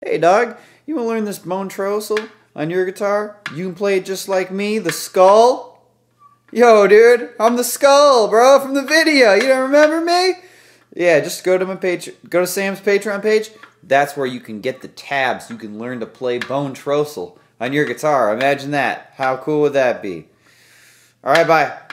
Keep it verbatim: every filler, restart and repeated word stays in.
Hey dog, you want to learn this BONETROUSLE on your guitar? You can play it just like me, the skull. Yo dude, I'm the skull, bro, from the video. You don't remember me? Yeah, just go to my page, go to Sam's Patreon page. That's where you can get the tabs. You can learn to play BONETROUSLE on your guitar. Imagine that. How cool would that be? Alright, bye.